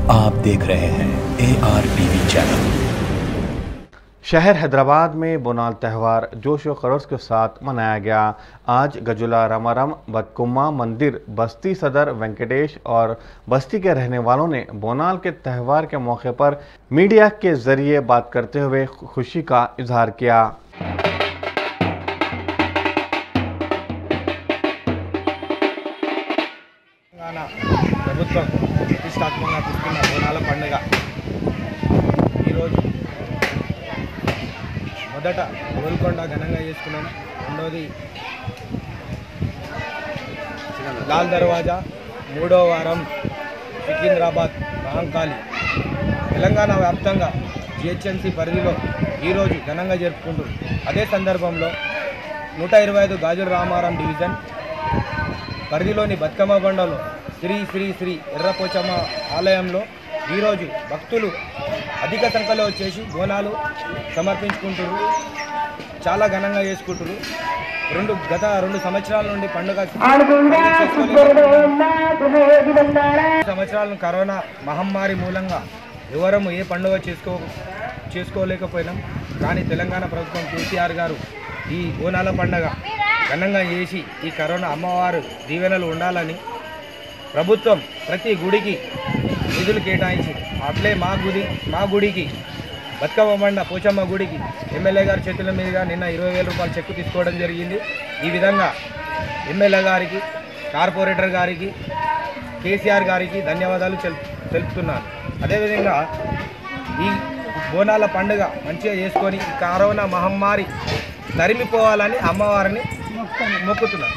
आप देख रहे हैं ARTV चैनल। शहर हैदराबाद में बोनाल त्यौहार जोश व खरोश के साथ मनाया गया। आज गजुला रमारम बदकुम्मा मंदिर बस्ती सदर वेंकटेश और बस्ती के रहने वालों ने बोनाल के त्यौहार के मौके पर मीडिया के जरिए बात करते हुए खुशी का इजहार किया। ప్రభుత్వం ప్రతిష్టాత్మకంగా తీసుకున్న బోనాల పండుగ ఈరోజు మొదట గోల్కొండ ఘనంగా చేసుకున్నాం, రెండోది లాల్ దర్వాజా, మూడో వారం సికింద్రాబాద్ మహంకాళి. తెలంగాణ వ్యాప్తంగా GHMC పరిధిలో ఈరోజు ఘనంగా జరుపుకుంటారు. అదే సందర్భంలో 125 గాజుల రామారం డివిజన్ పరిధిలోని బతుకమ్మ బండలో శ్రీ శ్రీ శ్రీ ఎర్రపోచమ్మ ఆలయంలో ఈరోజు భక్తులు అధిక సంఖ్యలో వచ్చేసి బోనాలు సమర్పించుకుంటారు. చాలా ఘనంగా చేసుకుంటారు. గత 2 సంవత్సరాల నుండి పండుగ సంవత్సరాలను కరోనా మహమ్మారి మూలంగా ఎవరము ఏ పండుగ చేసుకోలేకపోయినాం. కానీ తెలంగాణ ప్రభుత్వం KCR గారు ఈ బోనాల పండుగ ఘనంగా చేసి ఈ కరోనా అమ్మవారు దీవెనలు ఉండాలని ప్రభుత్వం ప్రతి గుడికి నిధులు కేటాయించింది. అట్లే మా గుడికి బతుకమ్మ బండ పోచమ్మ గుడికి ఎమ్మెల్యే గారి చేతుల మీదుగా నిన్న 20,000 రూపాయలు చెక్కు తీసుకోవడం జరిగింది. ఈ విధంగా ఎమ్మెల్యే గారికి, కార్పొరేటర్ గారికి, KCR గారికి ధన్యవాదాలు తెలుపుతున్నాను. అదేవిధంగా ఈ బోనాల పండుగ మంచిగా చేసుకొని ఈ కరోనా మహమ్మారి తరిమిపోవాలని అమ్మవారిని మొక్కుతున్నాను.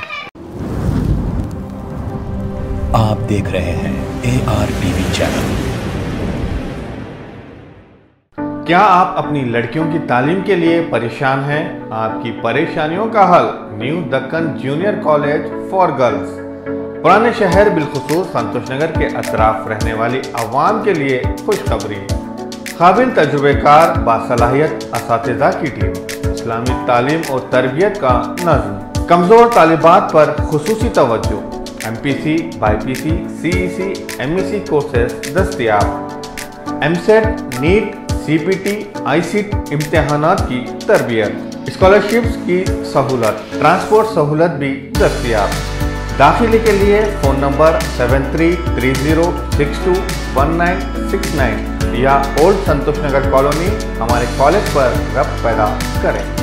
आप देख रहे हैं ARTV चैनल। क्या आप अपनी लड़कियों की तालीम के लिए परेशान हैं? आपकी परेशानियों का हल new Deccan junior college for girls. पुराने शहर बिलखुसूस संतोष नगर के अतराफ रहने वाली अवाम के लिए खुशखबरी। काबिल तजुर्बेकार बासलाहियत असातिज़ा की टीम, इस्लामी तालीम और तरबियत का नज़्म, कमज़ोर तालिबात पर खुसूसी तवज्जो, MPC, BIPC, CEC, MEC courses दस्तयाब, MSET, NEET, CPT, ICT इम्तिहानात की तरबियत, स्कॉलरशिप्स की सहूलत, ट्रांसपोर्ट सहूलत भी दस्तयाब। दाखिले के लिए फ़ोन नंबर 7330621969 या ओल्ड संतोष नगर कॉलोनी हमारे कॉलेज पर रब्त पैदा करें।